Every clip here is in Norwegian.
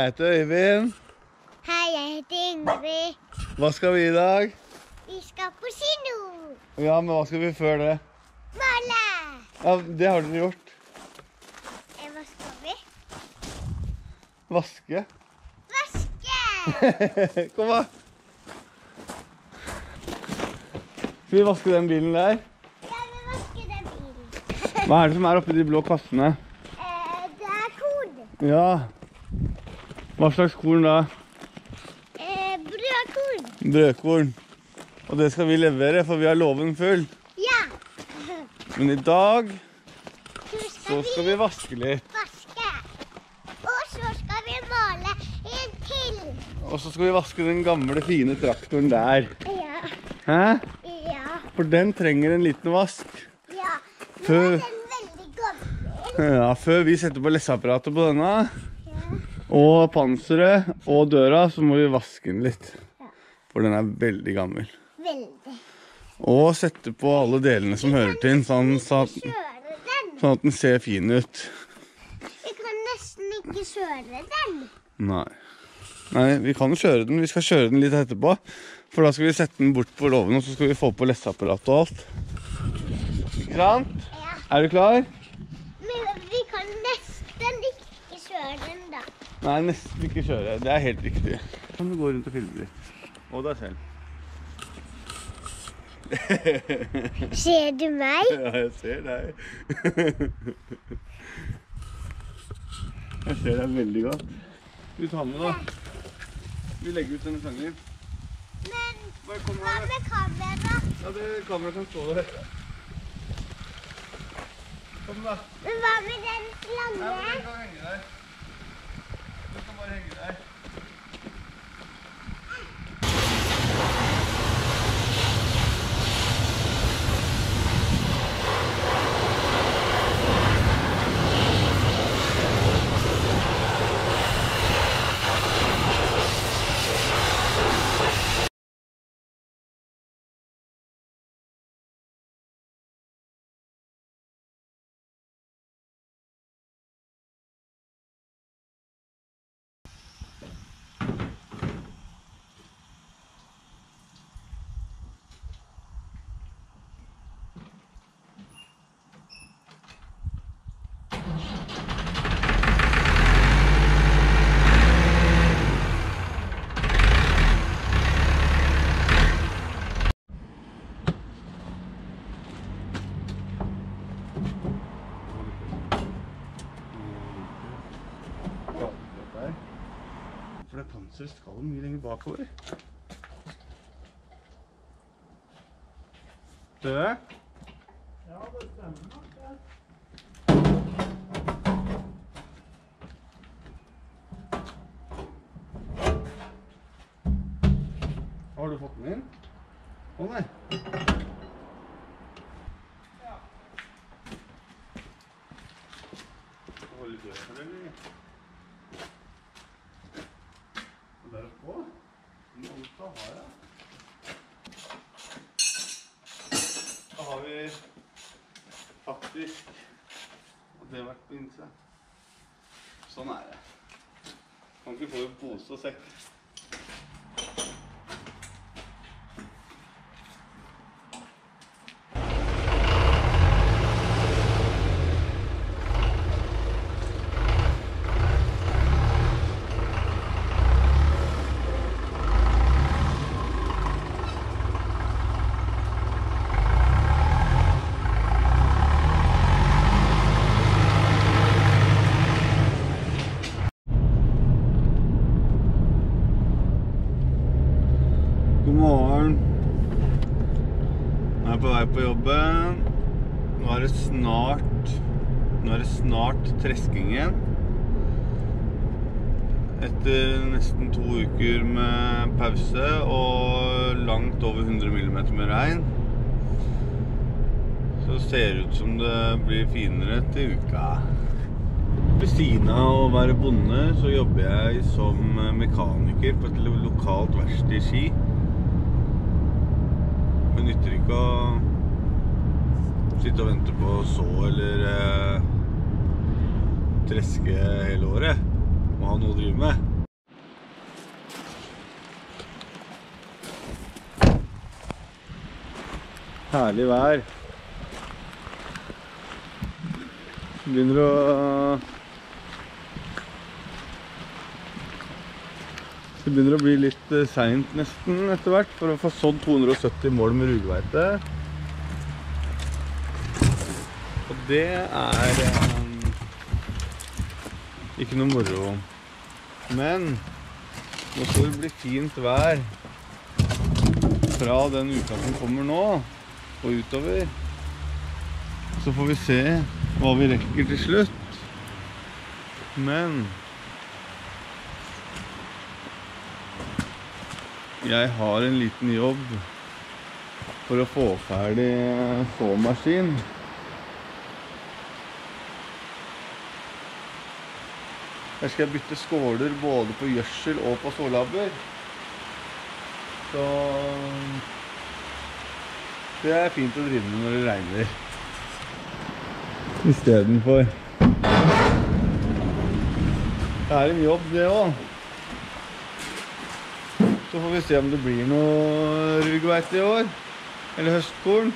Jeg heter Øyvind. Hei, jeg heter Ingrid. Hva skal vi i dag? Vi skal på kino. Ja, men hva skal vi før det? Male. Ja, det har dere gjort. Hva skal vi? Vaske. Vaske. Kom da. Skal vi vaske den bilen der? Ja, vi vasker den bilen. Hva er det som er oppi de blå kassene? Det er korn. Ja. Hva slags korn da? Brødkorn. Brødkorn. Og det skal vi levere, for vi har loven full. Ja. Men i dag så skal vi vaske litt. Vaske. Og så skal vi male en til. Og så skal vi vaske den gamle, fine traktoren der. Ja. Hæ? Ja. For den trenger en liten vask. Ja. Nå Før- er den veldig gammel. Ja, før vi setter på lesseapparatet på denne, Ja. og panseret og døra, så må vi vaske den litt. For den er veldig gammel. Veldig. Og sette på alle delene som hører til den, sånn at den ser fin ut. Vi kan nesten ikke kjøre den. Nei, vi kan kjøre den. Vi skal kjøre den litt etterpå. For da skal vi sette den bort på låven, og så skal vi få på lesseapparatet og alt. Ikke sant? Ja. Er du klar? Men vi kan nesten ikke kjøre den da. Nei, nesten ikke kjøre. Det er helt riktig. Kan du gå rundt og filme litt? Og deg selv. Ser du meg? Ja, jeg ser deg. Jeg ser deg veldig godt. Vi tar med da. Vi legger ut denne sangen. Men Bare kom hva her. med kamera? Ja, det kameraet kan stå der. Kom da. Men hva med den Nei, slangen? men den kan henge der. Den kan bare henge der. For det panseret skal mye lenger bakover. Døde? Ja, det stemmer nok det. Har du fått den inn? Å nei. Ja. Det var litt død for det, eller? Der på. Noe har jeg. Da har vi faktisk det vært på innsida. Sånn er det. Kan ikke få en pose og sekk. God morgen. Jeg er på vei på jobben. Nå er det snart tresking igjen. Etter nesten 2 uker med pause og langt over 100 millimeter med regn, så ser det ut som det blir finere til uka. Ved siden av å være bonde så jobber jeg som mekaniker på et lokalt verksted i Ski. Det nytter ikke å sitte og vente på så eller treske hele året og ha noe å drive med. Herlig vær. Det begynner å bli litt sent nesten etter hvert for å få sådd 270 mål med rugveite. Og det ikke noe moro. Men nå skal det bli fint vær fra den uka som kommer nå og utover. Så får vi se hva vi rekker til slutt. Men jeg har en liten jobb for å få ferdig såmaskin. Her skal jeg bytte skåler både på gjødsel og på sålabber. Så det er fint å drive med når det regner. I stedet for. Det er en jobb det også. Så får vi se om det blir noe rugveite i år, eller høstkorn.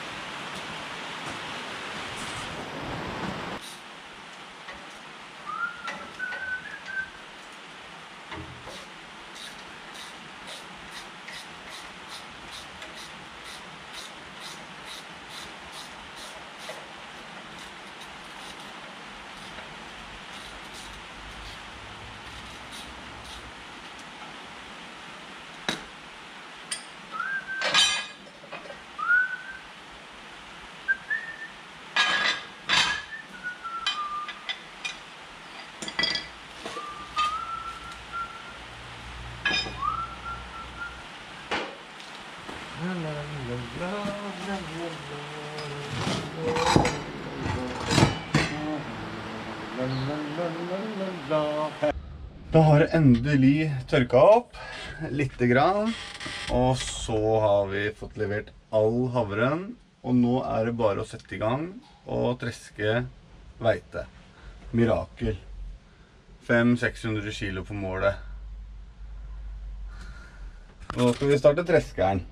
Da har det endelig tørket opp litt grann, og så har vi fått levert all havren, og nå er det bare å sette i gang og treske veite. Mirakel. 500-600 kilo på målet. Nå skal vi starte treskeren.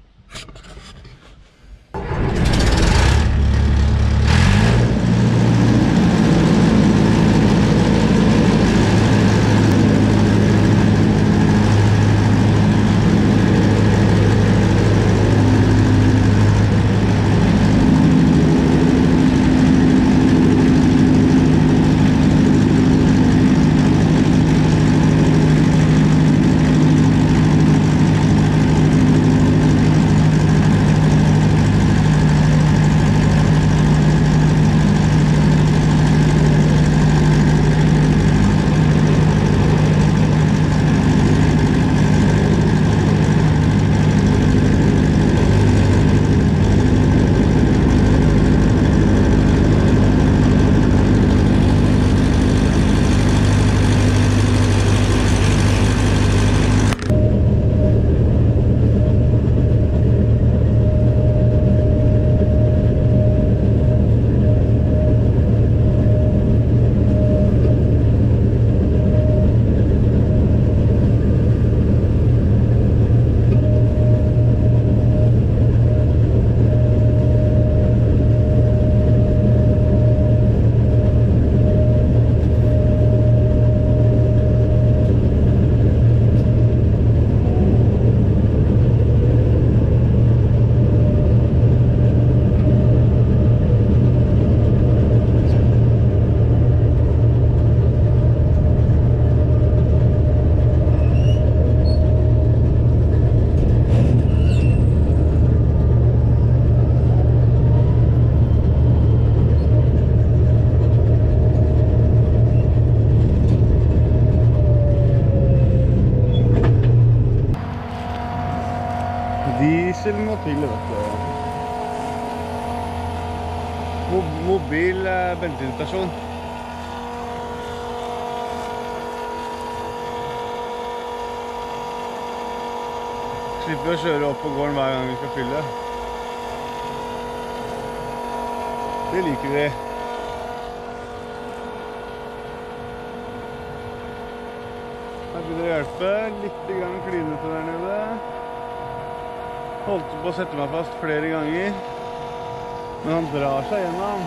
Diesel må til, vet du. Mobil bensinstasjon. Slipper å kjøre opp på gården hver gang vi skal fylle. Det liker vi. Her begynner det å hjelpe. Litt klinete der nede. Holdt på å sette meg fast flere ganger. Men han drar seg gjennom.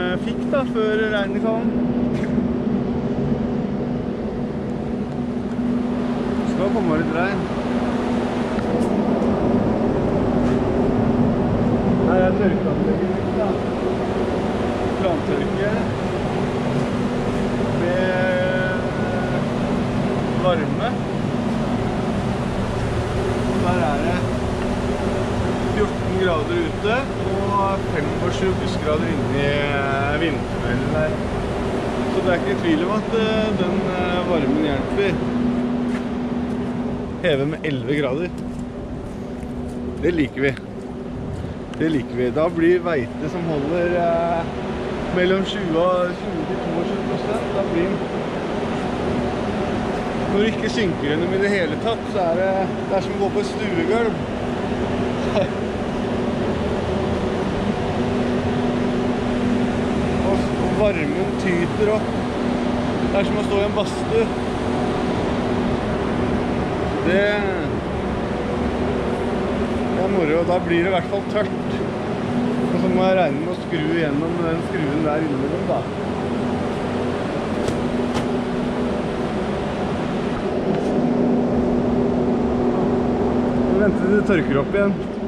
fikk da, før regnet kom. Det skal komme litt regn. Her er tørkeanlegget mitt da. Plantørke. Med varme. Der er det 14 grader ute og 25 plussgrader inne i vindtunnelen der. Så det er ikke tvil om at den varmen hjelper. Heve med 11 grader. Det liker vi. Det liker vi. Da blir veite som holder mellom 20 til 22%. Da blir den... Når du ikke synker gjennom i det hele tatt, så er det som å gå på et stuegulv. Og varmen tyter opp. Det er som å stå i en badstue. Det er moro, og da blir det i hvert fall tørt. Og så må jeg regne med å skru gjennom den skruen der innimellom da. Vente til det tørker opp igjen.